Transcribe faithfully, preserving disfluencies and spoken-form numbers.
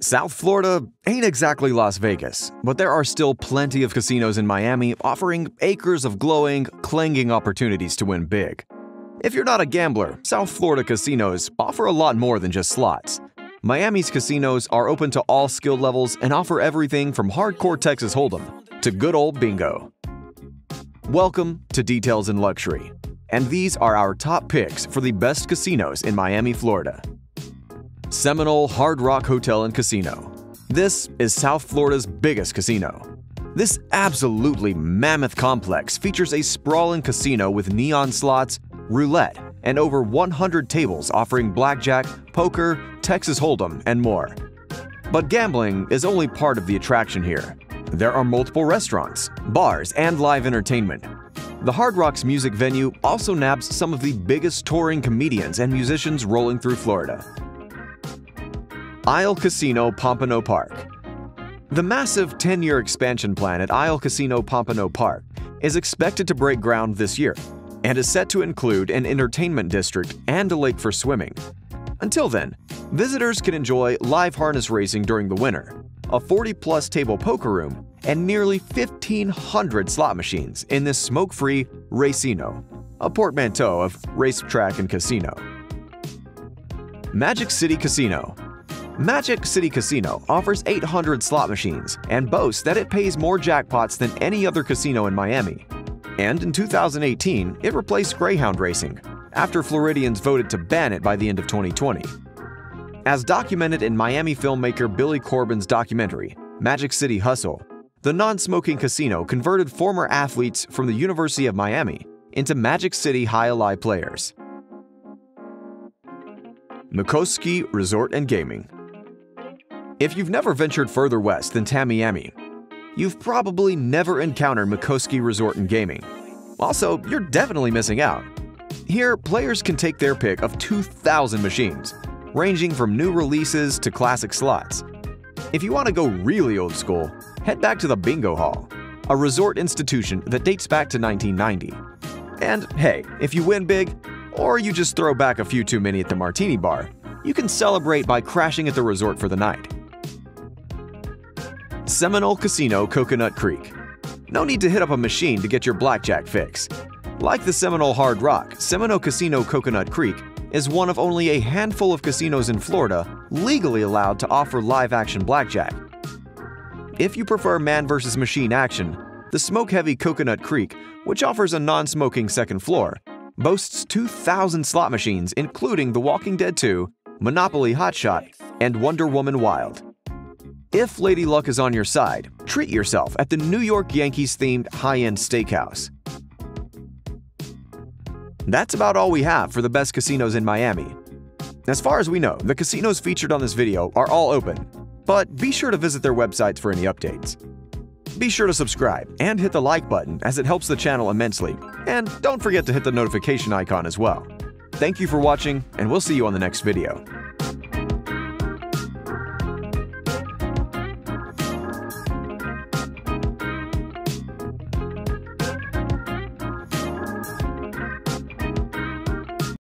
South Florida ain't exactly Las Vegas, but there are still plenty of casinos in Miami offering acres of glowing, clanging opportunities to win big. If you're not a gambler, South Florida casinos offer a lot more than just slots. Miami's casinos are open to all skill levels and offer everything from hardcore Texas Hold'em to good old bingo. Welcome to Details in Luxury, and these are our top picks for the best casinos in Miami, Florida. Seminole Hard Rock Hotel and Casino. This is South Florida's biggest casino. This absolutely mammoth complex features a sprawling casino with neon slots, roulette, and over one hundred tables offering blackjack, poker, Texas Hold'em, and more. But gambling is only part of the attraction here. There are multiple restaurants, bars, and live entertainment. The Hard Rock's music venue also nabs some of the biggest touring comedians and musicians rolling through Florida. Isle Casino Pompano Park. The massive ten-year expansion plan at Isle Casino Pompano Park is expected to break ground this year and is set to include an entertainment district and a lake for swimming. Until then, visitors can enjoy live harness racing during the winter, a forty plus table poker room, and nearly fifteen hundred slot machines in this smoke-free Racino, a portmanteau of racetrack and casino. Magic City Casino. Magic City Casino offers eight hundred slot machines and boasts that it pays more jackpots than any other casino in Miami. And in two thousand eighteen, it replaced Greyhound racing, after Floridians voted to ban it by the end of twenty twenty. As documented in Miami filmmaker Billy Corben's documentary, Magic City Hustle, the non-smoking casino converted former athletes from the University of Miami into Magic City High-Alive players. Mikoski Resort and Gaming. If you've never ventured further west than Tamiami, you've probably never encountered Mikoski Resort and Gaming. Also, you're definitely missing out. Here, players can take their pick of two thousand machines, ranging from new releases to classic slots. If you want to go really old school, head back to the Bingo Hall, a resort institution that dates back to nineteen ninety. And hey, if you win big, or you just throw back a few too many at the Martini Bar, you can celebrate by crashing at the resort for the night. Seminole Casino Coconut Creek. No need to hit up a machine to get your blackjack fix. Like the Seminole Hard Rock, Seminole Casino Coconut Creek is one of only a handful of casinos in Florida legally allowed to offer live-action blackjack. If you prefer man versus machine action, the smoke-heavy Coconut Creek, which offers a non-smoking second floor, boasts two thousand slot machines including The Walking Dead two, Monopoly Hot Shot, and Wonder Woman Wild. If Lady Luck is on your side, treat yourself at the New York Yankees-themed high-end steakhouse. That's about all we have for the best casinos in Miami. As far as we know, the casinos featured on this video are all open, but be sure to visit their websites for any updates. Be sure to subscribe and hit the like button as it helps the channel immensely, and don't forget to hit the notification icon as well. Thank you for watching, and we'll see you on the next video.